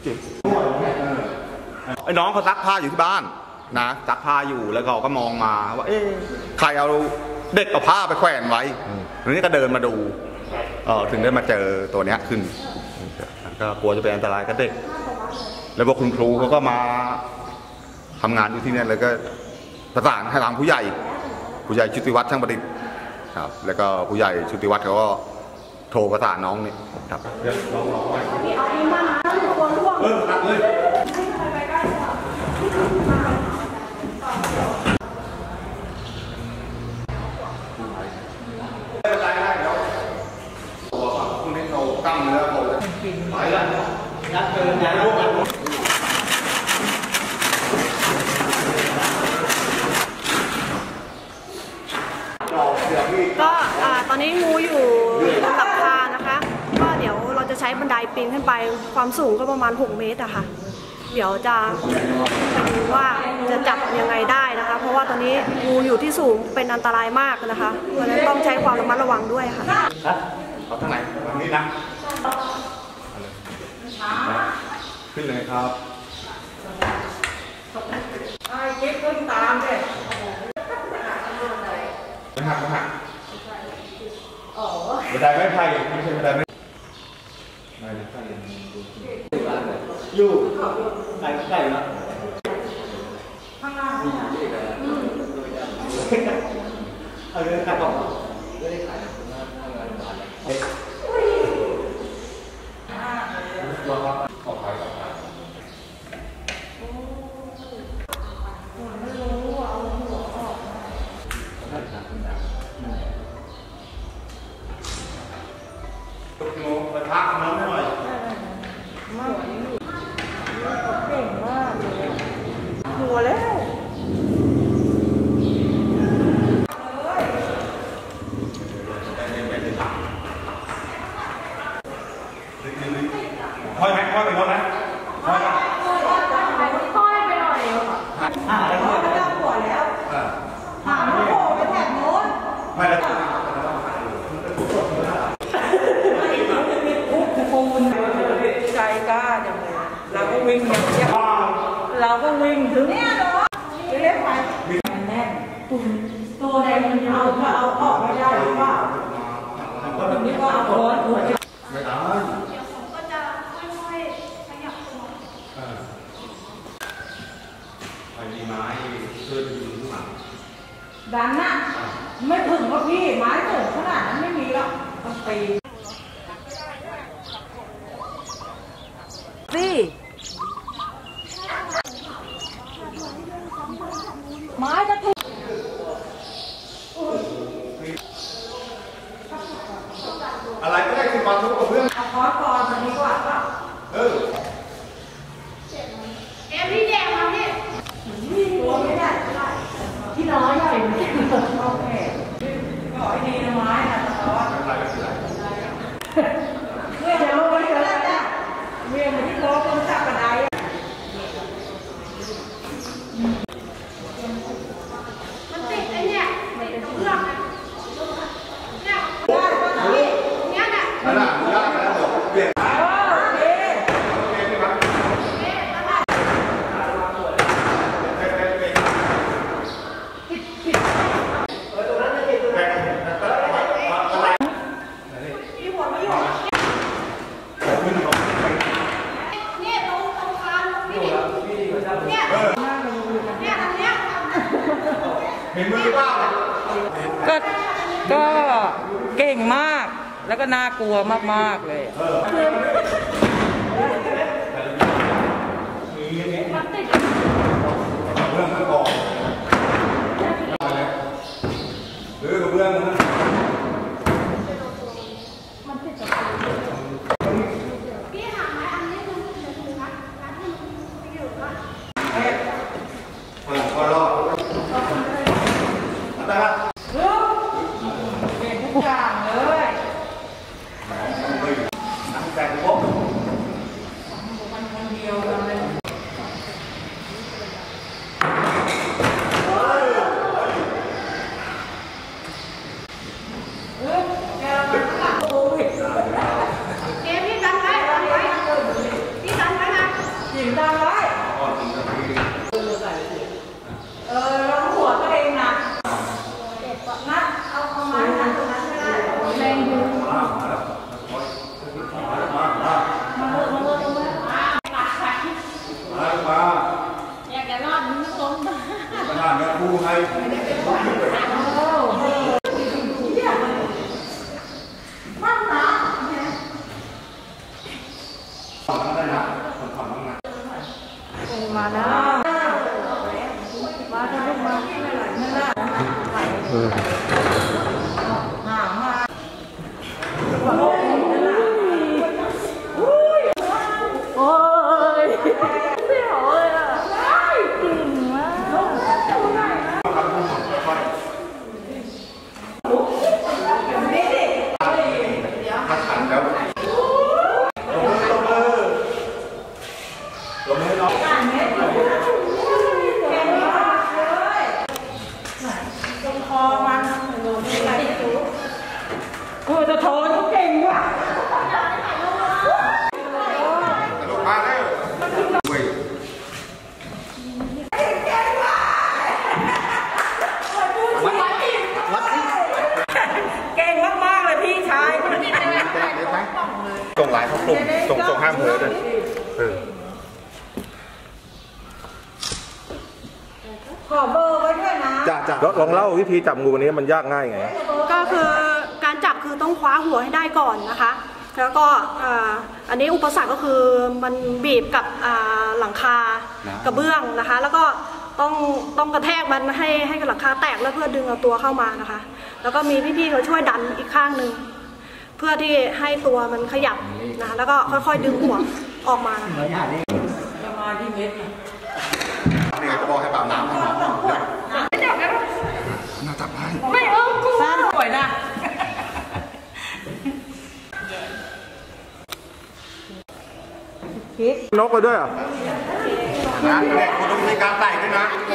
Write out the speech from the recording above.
จริงไอ้น้องเขาซักผ้าอยู่ที่บ้านนะซักผ้าอยู่แล้วเขาก็มองมาว่าเอ๊ะใครเอาเด็กเอาผ้าไปแขวนไว้ทีนี้ก็เดินมาดูถึงได้มาเจอตัวเนี้ยขึ้นก็กลัวจะเป็นอันตรายกับเด็กแล้วพวกคุณครูเขาก็มาทำงานอยู่ที่นี่เลยก็ประสานให้ทางผู้ใหญ่ชุติวัฒน์ช่างประดิษฐ์ครับแล้วก็ผู้ใหญ่ชุติวัฒน์เขาก็โทรประสานน้องนี่ครับพี่เอามาตัวร่วงตัดเลยตั้งเนื้อผมไปแล้วยัดเกินยัดลูกก็ตอนนี้งูอยู่บนหลังคานะคะก็เดี๋ยวเราจะใช้บันไดปีนขึ้นไปความสูงก็ประมาณ6 เมตรอะค่ะเดี๋ยวจะดูว่าจะจับยังไงได้นะคะเพราะว่าตอนนี้งูอยู่ที่สูงเป็นอันตรายมากนะคะเพราะฉะนั้นต้องใช้ความระมัดระวังด้วยค่ะเอาทางไหนทางนี้นะขึ้นเลยครับไอ้เก็บขึ้นตามเลยไม่หักบันไดไม่ไผ่ไม่ใช่บันไดไม่อยู่ใกล้แล้วข้างล่างเอาเรื่องขายของไม่ได้ขายขอขายงูไปพักน้ำหน่อยเก่งมากเลยหัวแล้วค่อยไหมค่อยไปรถนะค่อยไปหน่อยไม่ต้องหัวแล้วหางโผล่ไปแถบโน้นไม่แล้วใจกล้าอย่างไรเราก็วิ่งอย่างเดียวเราก็วิ่งถึงเนี่ยเนาะเล็กไปแน่นตัวแดงมันเอาออกไม่ได้หรือเปล่าตรงนี้ก็เอาโอนไม่ได้เดี๋ยวผมก็จะค่อยๆขยับตัวไอ้ไม้ช่วยดึงขึ้นมาดันน่ะไม่ถึงว่าพี่ไม้ถึงขนาดนั้นไม่มีหรอกต้องตีไม้จะถูกอะไรก็ได้คือความทุกข์กับเพื่อนเอาคอร์สก่อนมันดีกว่าป่ะพี่แดงมาพี่ตัวไม่ได้ที่น้อยใหญ่ไหมโอเคก็ไอ้ดีนะไม้นะแต่ว่าเมื่อเดี๋ยวไปเจอแล้วจ้ะเมื่อมันที่โต๊ะต้องจับกระไดมันติดไอ้เนี่ยติดตรงเรื่องนะเนี่ยเนี่ยน่ะนั่นแหละยากแล้วบอกเปลี่ยนเห็นมือเปล่าก็เก่งมากแล้วก็น่ากลัวมากๆเลยมันติดเรื่องมันก่อนหรือกระเบื้องนะพี่หาไม้อันนี้มันถึงนะร้านที่มันอยู่ก็พอรอดเก่งทุกอย่างเลยนั่งแต่งพบผ่านกับครูให้มาแล้วมาทำลูกมาหามาโอ้ยเสียวเลยอ่ะจริงมากถ้าขันแล้วลงให้น้องคอมันโอ้จะโทนเขาเก่งว่ะลงมาแล้วด้วยเก่งมากๆเลยพี่ชายส่งไลน์เขากลุ่มส่งห้ามเผลอด้วยขอเบอร์ไว้ด้วยนะจะลองเล่าวิธีจับงูวันนี้มันยากง่ายไงก็คือการจับคือต้องคว้าหัวให้ได้ก่อนนะคะแล้วก็อันนี้อุปสรรคก็คือมันบีบกับหลังคากระเบื้องนะคะแล้วก็ต้องกระแทกมันให้หลังคาแตกแล้วเพื่อดึงเอาตัวเข้ามานะคะแล้วก็มีพี่ๆเขาช่วยดันอีกข้างหนึ่งเพื่อที่ให้ตัวมันขยับนะคะแล้วก็ค่อยๆดึงหัวออกมาจะมาที่เม็ดนี่จะบอกให้ปาบน้ำให้น้องน่าจับให้ไม่เอากูสวยนะนกไปด้วยอ่ะนะเนี่ยคุณต้องมีการใส่ด้วยนะ